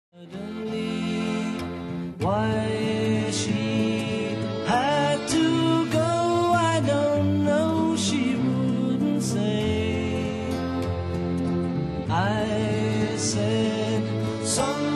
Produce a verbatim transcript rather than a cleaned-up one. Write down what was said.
Suddenly, why she had to go, I don't know, she wouldn't say. I said, some